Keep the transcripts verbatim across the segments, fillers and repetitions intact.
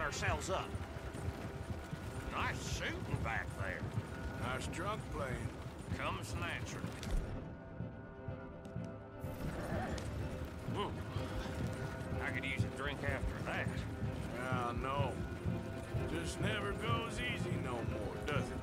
ourselves up. Nice shooting back there. Nice drunk playing. Comes naturally. Mm. I could use a drink after that. Ah, no. Just never goes easy no more, does it?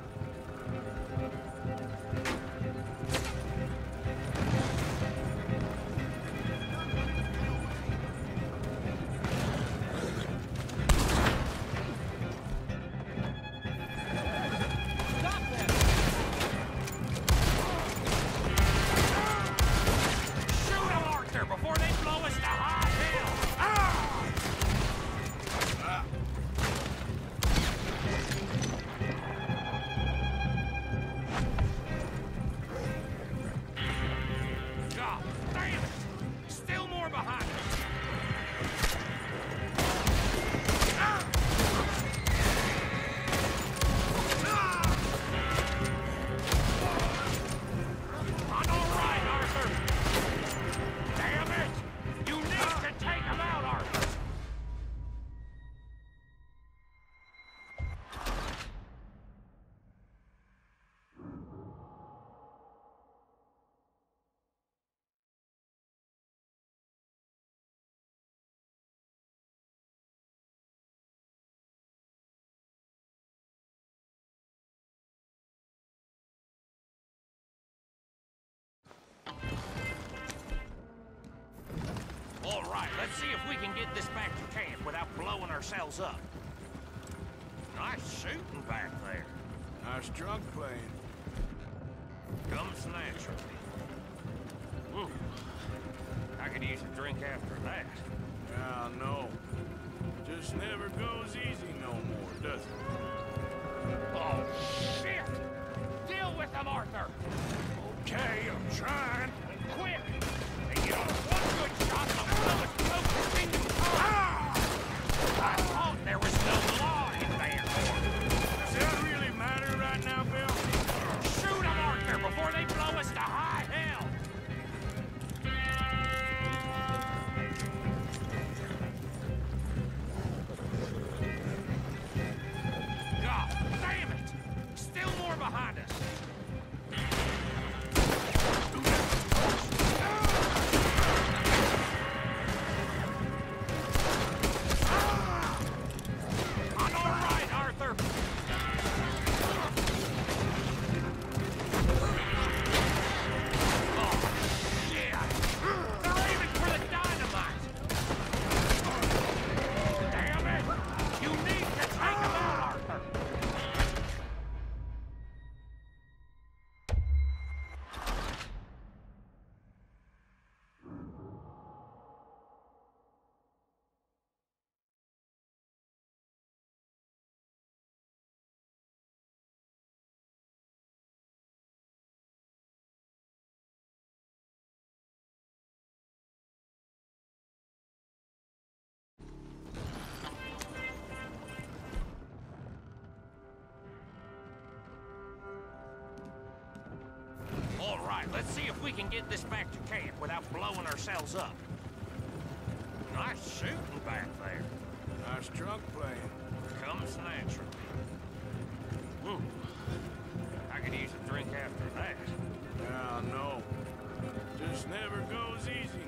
All right, let's see if we can get this back to camp without blowing ourselves up. Nice shooting back there. Nice drunk playing. Comes naturally. Mm. I could use a drink after that. Ah, no. Just never goes easy no more, does it? Oh, shit! Deal with them, Arthur! Okay, I'm trying. Quick! They get on one good shot and I'll blow it close to you. Ah! I thought there was no law in there. Does that really matter right now, Bill? Shoot them, Arthur, before they blow us to high hell! God damn it! Still more behind us. Let's see if we can get this back to camp without blowing ourselves up. Nice shooting back there. Nice drunk playing. Comes naturally. Mm. I could use a drink after that. Ah, no. Just never goes easy